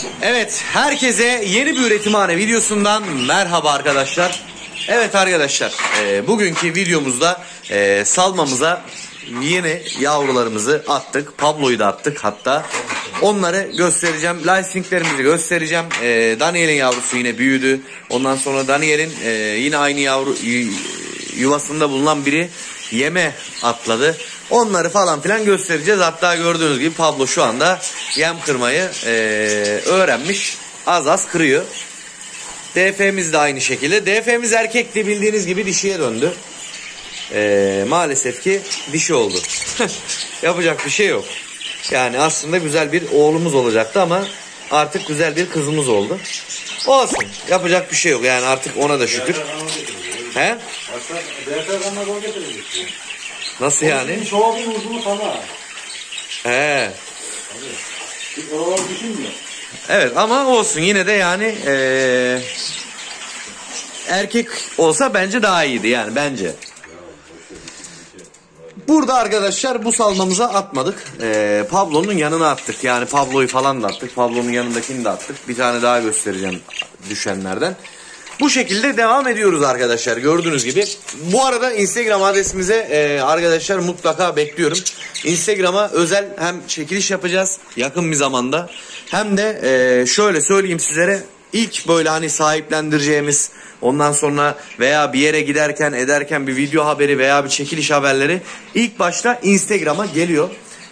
Evet, herkese yeni bir üretimhane videosundan merhaba arkadaşlar. Evet arkadaşlar, bugünkü videomuzda salmamıza yeni yavrularımızı attık. Pablo'yu da attık hatta. Onları göstereceğim. Licensinglerimizi göstereceğim. Daniel'in yavrusu yine büyüdü. Ondan sonra Daniel'in yine aynı yavru yuvasında bulunan biri yeme atladı. Onları falan filan göstereceğiz. Hatta gördüğünüz gibi Pablo şu anda yem kırmayı öğrenmiş. Az az kırıyor. DF'miz de aynı şekilde. DF'miz erkekti, bildiğiniz gibi dişiye döndü. Maalesef ki dişi oldu. Yapacak bir şey yok. Yani aslında güzel bir oğlumuz olacaktı ama artık güzel bir kızımız oldu. Olsun. Yapacak bir şey yok. Yani artık ona da şükür. He? Nasıl yani? He. Evet ama olsun yine de yani erkek olsa bence daha iyiydi yani bence. Burada arkadaşlar bu salmamıza atmadık. Pablo'nun yanına attık. Yani Pablo'yu falan da attık. Pablo'nun yanındakini de attık. Bir tane daha göstereceğim düşenlerden. Bu şekilde devam ediyoruz arkadaşlar. Gördüğünüz gibi. Bu arada Instagram adresimize arkadaşlar mutlaka bekliyorum. Instagram'a özel hem çekiliş yapacağız yakın bir zamanda. Hem de şöyle söyleyeyim sizlere. İlk böyle hani sahiplendireceğimiz, ondan sonra veya bir yere giderken ederken bir video haberi veya bir çekiliş haberleri ilk başta Instagram'a geliyor.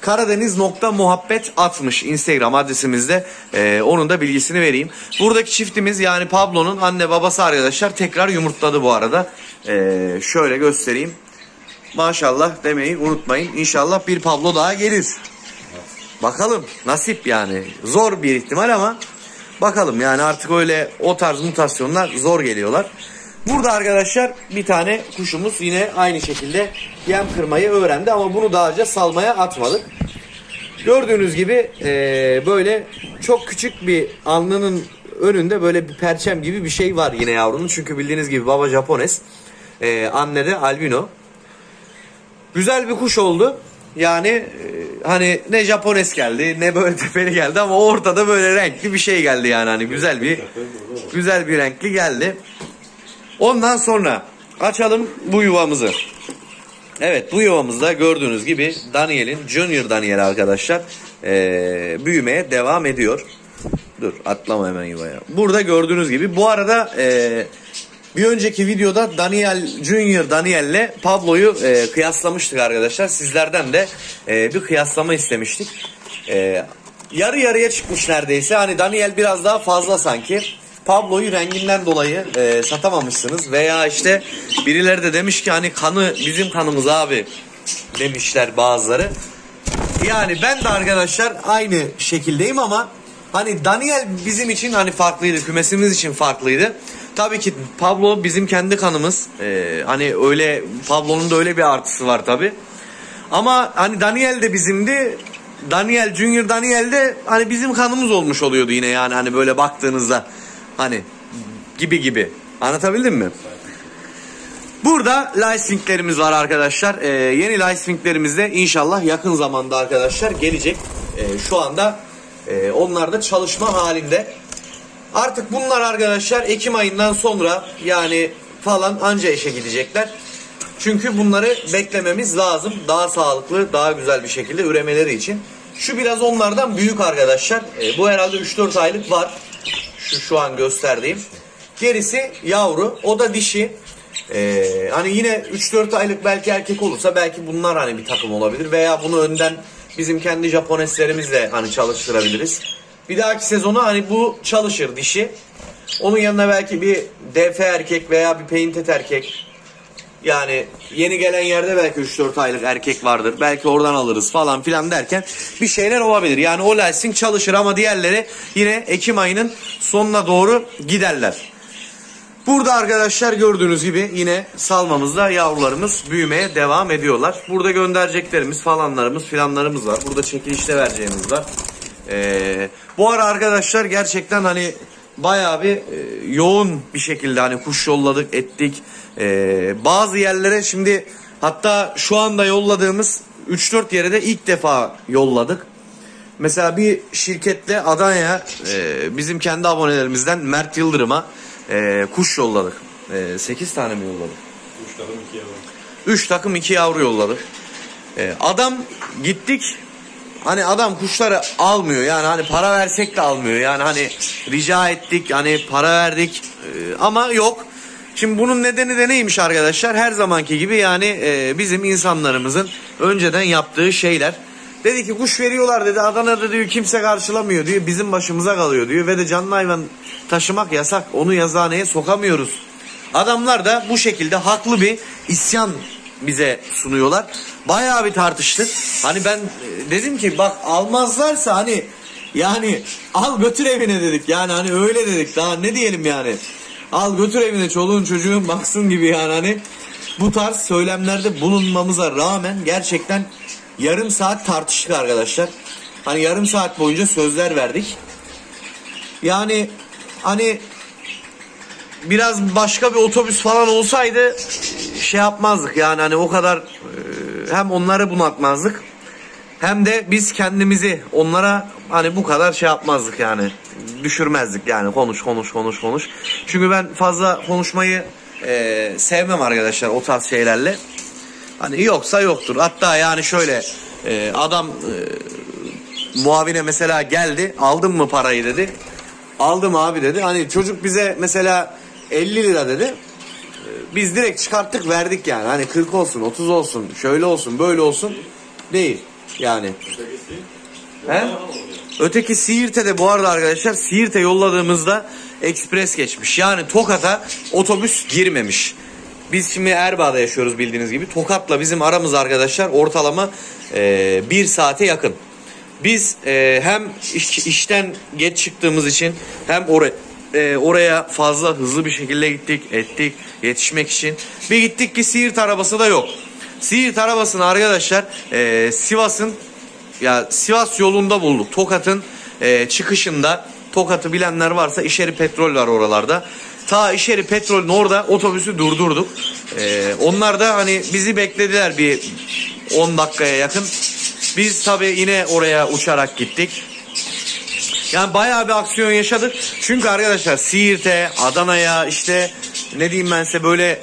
Karadeniz.muhabbet60 Instagram adresimizde, onun da bilgisini vereyim. Buradaki çiftimiz yani Pablo'nun anne babası arkadaşlar tekrar yumurtladı bu arada. Şöyle göstereyim. Maşallah demeyi unutmayın. İnşallah bir Pablo daha gelir. Bakalım nasip yani. Zor bir ihtimal ama bakalım yani artık öyle o tarz mutasyonlar zor geliyorlar. Burada arkadaşlar bir tane kuşumuz yine aynı şekilde yem kırmayı öğrendi ama bunu daha önce salmaya atmadık. Gördüğünüz gibi böyle çok küçük bir alnının önünde böyle bir perçem gibi bir şey var yine yavrunun. Çünkü bildiğiniz gibi baba Japones, anne de albino. Güzel bir kuş oldu. Yani hani ne Japones geldi ne böyle tepeli geldi ama ortada böyle renkli bir şey geldi yani hani güzel bir renkli geldi. Ondan sonra açalım bu yuvamızı. Evet bu yuvamızda gördüğünüz gibi Daniel'in Junior Daniel arkadaşlar büyümeye devam ediyor. Dur atlama hemen yuvaya. Burada gördüğünüz gibi bu arada bir önceki videoda Daniel Junior Daniel'le Pablo'yu kıyaslamıştık arkadaşlar. Sizlerden de bir kıyaslama istemiştik. Yarı yarıya çıkmış neredeyse. Hani Daniel biraz daha fazla sanki. Pablo'yu renginden dolayı satamamışsınız. Veya işte birileri de demiş ki hani kanı bizim kanımız abi demişler bazıları. Yani ben de arkadaşlar aynı şekildeyim ama hani Daniel bizim için hani farklıydı. Kümesimiz için farklıydı. Tabii ki Pablo bizim kendi kanımız. Hani öyle Pablo'nun da öyle bir artısı var tabii. Ama hani Daniel de bizimdi. Daniel Junior Daniel de hani bizim kanımız olmuş oluyordu yine yani hani böyle baktığınızda hani gibi. Anlatabildim mi? Burada licensinglerimiz var arkadaşlar. Yeni licensinglerimiz de inşallah yakın zamanda arkadaşlar gelecek. Şu anda onlar da çalışma halinde. Artık bunlar arkadaşlar Ekim ayından sonra yani falan anca işe gidecekler. Çünkü bunları beklememiz lazım. Daha sağlıklı, daha güzel bir şekilde üremeleri için. Şu biraz onlardan büyük arkadaşlar. Bu herhalde 3-4 aylık var. Şu an gösterdiğim. Gerisi yavru. O da dişi. Hani yine 3-4 aylık belki erkek olursa belki bunlar hani bir takım olabilir. Veya bunu önden bizim kendi Japoneslerimizle hani çalıştırabiliriz. Bir dahaki sezonu hani bu çalışır dişi. Onun yanına belki bir DF erkek veya bir painted erkek. Yani yeni gelen yerde belki 3-4 aylık erkek vardır. Belki oradan alırız falan filan derken bir şeyler olabilir. Yani o licensing çalışır ama diğerleri yine Ekim ayının sonuna doğru giderler. Burada arkadaşlar gördüğünüz gibi yine salmamızda yavrularımız büyümeye devam ediyorlar. Burada göndereceklerimiz falanlarımız filanlarımız var. Burada çekilişte vereceğimiz var. Bu ara arkadaşlar gerçekten hani bayağı bir yoğun bir şekilde hani kuş yolladık ettik. Bazı yerlere şimdi hatta şu anda yolladığımız 3-4 yere de ilk defa yolladık. mesela bir şirketle Adana'ya bizim kendi abonelerimizden Mert Yıldırım'a kuş yolladık. 8 tane mi yolladık? 3 takım 2 yavru. 3 takım 2 yavru yolladık. Adam gittik. Hani adam kuşları almıyor. Yani hani para versek de almıyor. Yani hani rica ettik, hani para verdik ama yok. Şimdi bunun nedeni de neymiş arkadaşlar? Her zamanki gibi yani bizim insanlarımızın önceden yaptığı şeyler. Dedi ki kuş veriyorlar dedi. Adana'da diyor kimse karşılamıyor diyor. Bizim başımıza kalıyor diyor. Ve de canlı hayvan taşımak yasak. Onu yazıhaneye sokamıyoruz. Adamlar da bu şekilde haklı bir isyan bize sunuyorlar. Bayağı bir tartıştık. Hani ben dedim ki bak almazlarsa hani yani al götür evine dedik. Yani hani öyle dedik. Daha ne diyelim yani. Al götür evine çoluğun çocuğun baksın gibi yani hani. Bu tarz söylemlerde bulunmamıza rağmen gerçekten yarım saat tartıştık arkadaşlar. Hani yarım saat boyunca sözler verdik. Yani hani biraz başka bir otobüs falan olsaydı şey yapmazdık yani hani o kadar hem onları bunaltmazdık hem de biz kendimizi onlara hani bu kadar şey yapmazdık yani düşürmezdik yani konuş. Çünkü ben fazla konuşmayı sevmem arkadaşlar o tarz şeylerle. Hani yoksa yoktur. Hatta yani şöyle adam muavine mesela geldi, aldın mı parayı dedi. Aldım abi dedi. Hani çocuk bize mesela 50 lira dedi. Biz direkt çıkarttık verdik yani. Hani 40 olsun 30 olsun şöyle olsun böyle olsun değil yani. He? Öteki Siirt'e de bu arada arkadaşlar Siirt'e yolladığımızda ekspres geçmiş. Yani Tokat'a otobüs girmemiş. Biz şimdi Erbaa'da yaşıyoruz bildiğiniz gibi. Tokat'la bizim aramız arkadaşlar ortalama 1 saate yakın. Biz hem işten geç çıktığımız için hem oraya fazla hızlı bir şekilde ettik yetişmek için. Bir gittik ki Siirt arabası da yok. Siirt arabasını arkadaşlar Sivas yolunda bulduk. Tokat'ın çıkışında. Tokat'ı bilenler varsa İşeri Petrol var oralarda. Ta İşeri Petrol'ün orada otobüsü durdurduk. Onlar da hani bizi beklediler bir 10 dakikaya yakın. Biz tabii yine oraya uçarak gittik. Yani bayağı bir aksiyon yaşadık. Çünkü arkadaşlar Siirt'e, Adana'ya işte ne diyeyim ben size böyle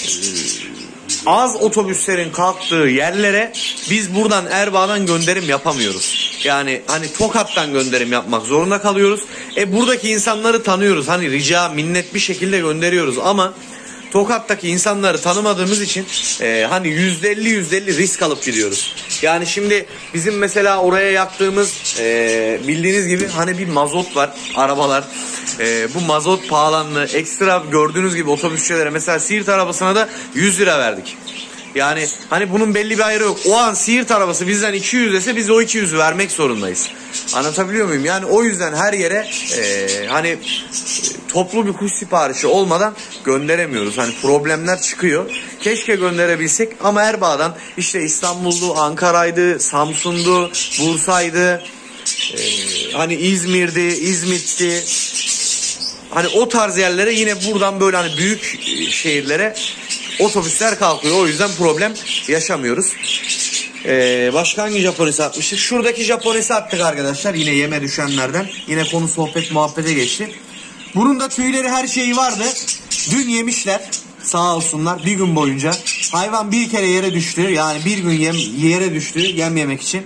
az otobüslerin kalktığı yerlere biz buradan Erbaa'dan gönderim yapamıyoruz. Yani hani Tokat'tan gönderim yapmak zorunda kalıyoruz. Buradaki insanları tanıyoruz. Hani rica minnet bir şekilde gönderiyoruz ama Tokat'taki insanları tanımadığımız için hani %50 risk alıp gidiyoruz. Yani şimdi bizim mesela oraya yaktığımız bildiğiniz gibi hani bir mazot var arabalar. Bu mazot pahalandı. Ekstra gördüğünüz gibi otobüsçülere mesela Siirt arabasına da 100 lira verdik. Yani hani bunun belli bir ayrı yok. O an Siirt arabası bizden 200 dese biz o 200'ü vermek zorundayız. Anlatabiliyor muyum? Yani o yüzden her yere hani toplu bir kuş siparişi olmadan gönderemiyoruz. Hani problemler çıkıyor. Keşke gönderebilsek ama Erbaa'dan işte İstanbul'du, Ankara'ydı, Samsun'du, Bursa'ydı, hani İzmir'di, İzmit'ti. Hani o tarz yerlere yine buradan böyle hani büyük şehirlere otobüsler kalkıyor. O yüzden problem yaşamıyoruz. Başka hangi Japonesi atmıştık? Şuradaki Japonesi attık arkadaşlar. Yine yeme düşenlerden. Yine konu sohbet muhabbete geçti. Bunun da tüyleri her şeyi vardı. Dün yemişler. Sağ olsunlar bir gün boyunca. Hayvan bir kere yere düştü. Yani bir gün yere düştü yem yemek için.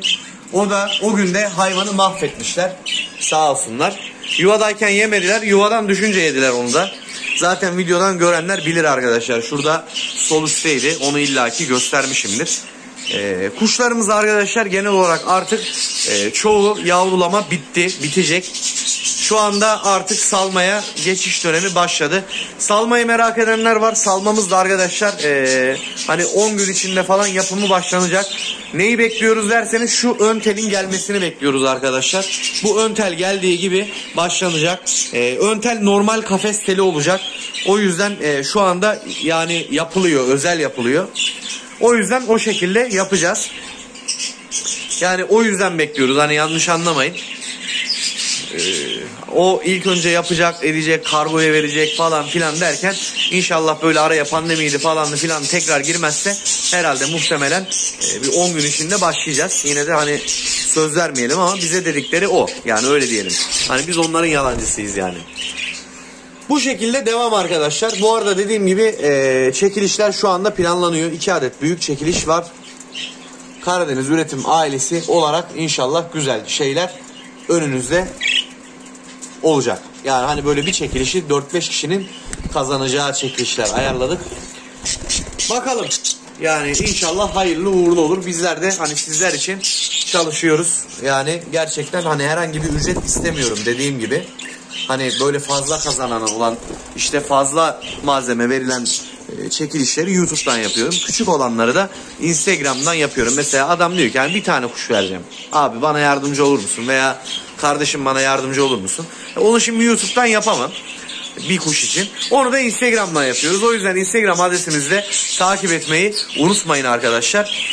O günde hayvanı mahvetmişler. Sağ olsunlar. Yuvadayken yemediler. Yuvadan düşünce yediler onu da. Zaten videodan görenler bilir arkadaşlar. Şurada sol üstteydi. Onu illaki göstermişimdir. Kuşlarımız arkadaşlar genel olarak artık çoğu yavrulama bitecek. Şu anda artık salmaya geçiş dönemi başladı. Salmayı merak edenler var. Salmamız da arkadaşlar hani 10 gün içinde falan yapımı başlanacak. Neyi bekliyoruz derseniz şu ön telin gelmesini bekliyoruz arkadaşlar. Bu ön tel geldiği gibi başlanacak. Ön tel normal kafes teli olacak. O yüzden şu anda yani yapılıyor, özel yapılıyor. O yüzden o şekilde yapacağız. Yani o yüzden bekliyoruz. Hani yanlış anlamayın. o ilk önce yapacak, edecek, kargoya verecek falan filan derken inşallah böyle araya pandemiydi falandı filan tekrar girmezse herhalde muhtemelen bir 10 gün içinde başlayacağız. Yine de hani söz vermeyelim ama bize dedikleri o. Yani öyle diyelim. Hani biz onların yalancısıyız yani. Bu şekilde devam arkadaşlar. Bu arada dediğim gibi çekilişler şu anda planlanıyor. 2 adet büyük çekiliş var. Karadeniz Üretim ailesi olarak inşallah güzel şeyler önünüzde olacak. Yani hani böyle bir çekilişi 4-5 kişinin kazanacağı çekilişler ayarladık. Bakalım. Yani inşallah hayırlı uğurlu olur. Bizler de hani sizler için çalışıyoruz. Yani gerçekten hani herhangi bir ücret istemiyorum dediğim gibi. Hani böyle fazla kazanan olan işte fazla malzeme verilen çekilişleri YouTube'dan yapıyorum. Küçük olanları da Instagram'dan yapıyorum. Mesela adam diyor ki yani bir tane kuş vereceğim. Abi bana yardımcı olur musun? Veya kardeşim bana yardımcı olur musun? Onu şimdi YouTube'dan yapamam. Bir kuş için. Onu da Instagram'dan yapıyoruz. O yüzden Instagram adresimizde takip etmeyi unutmayın arkadaşlar.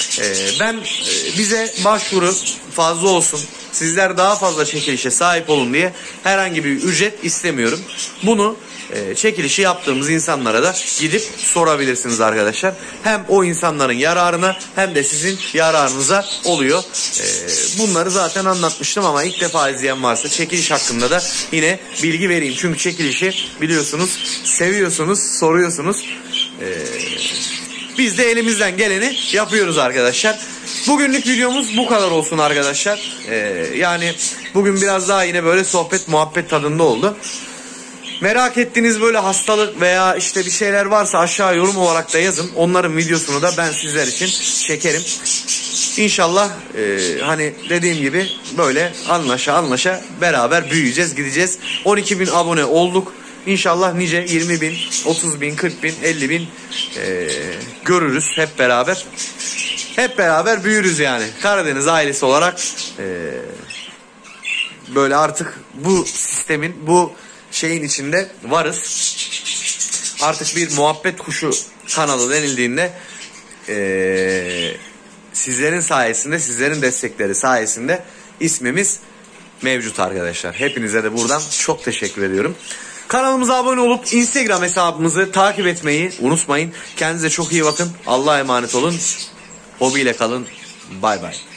Bize başvuru fazla olsun. Sizler daha fazla çekilişe sahip olun diye herhangi bir ücret istemiyorum. Bunu çekilişi yaptığımız insanlara da gidip sorabilirsiniz arkadaşlar. Hem o insanların yararına hem de sizin yararınıza oluyor. Bunları zaten anlatmıştım ama ilk defa izleyen varsa çekiliş hakkında da yine bilgi vereyim. Çünkü çekilişi biliyorsunuz seviyorsunuz, soruyorsunuz. Biz de elimizden geleni yapıyoruz arkadaşlar. Bugünlük videomuz bu kadar olsun arkadaşlar. Yani bugün biraz daha yine böyle sohbet muhabbet tadında oldu. Merak ettiğiniz böyle hastalık veya işte bir şeyler varsa aşağı yorum olarak da yazın. Onların videosunu da ben sizler için çekerim. İnşallah hani dediğim gibi böyle anlaşa beraber büyüyeceğiz, gideceğiz. 12.000 abone olduk. İnşallah nice 20.000, 30.000, 40.000, 50.000 görürüz hep beraber. Hep beraber büyürüz yani. Karadeniz ailesi olarak böyle artık bu sistemin, bu şeyin içinde varız. Artık bir muhabbet kuşu kanalı denildiğinde sizlerin sayesinde, sizlerin destekleri sayesinde ismimiz mevcut arkadaşlar. Hepinize de buradan çok teşekkür ediyorum. Kanalımıza abone olup Instagram hesabımızı takip etmeyi unutmayın. Kendinize çok iyi bakın. Allah'a emanet olun. Hobiyle kalın. Bay bay.